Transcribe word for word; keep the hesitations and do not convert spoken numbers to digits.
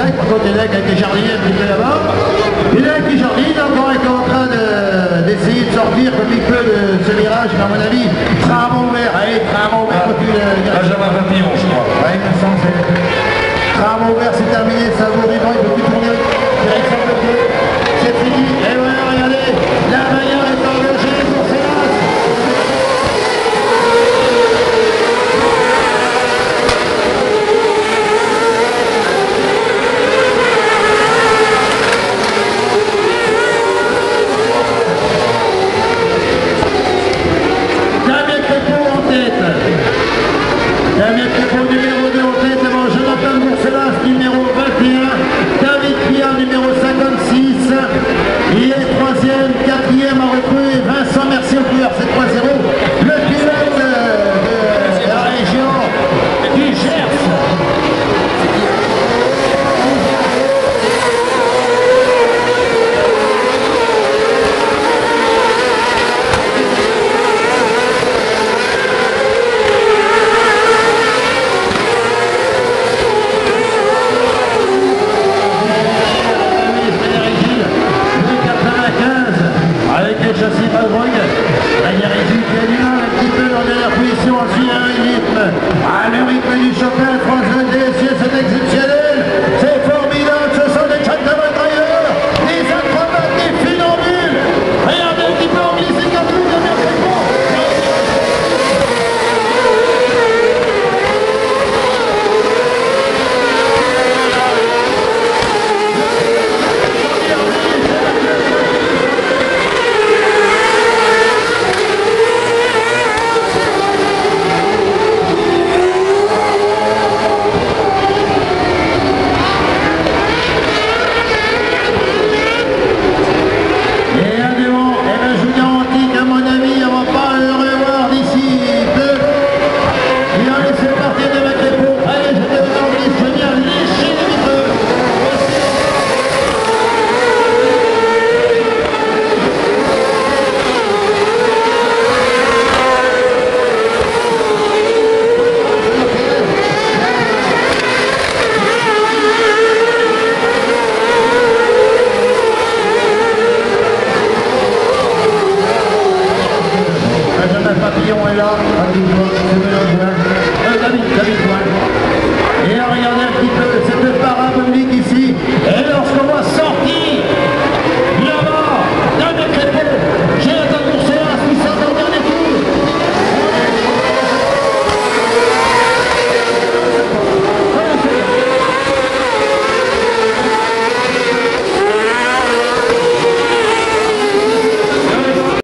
cinq, par contre il y en a qui a été jardinier un petit peu là-bas. Il y en a qui jardine, encore qui est en train d'essayer de, de sortir comme il peut de ce virage, mais à mon avis,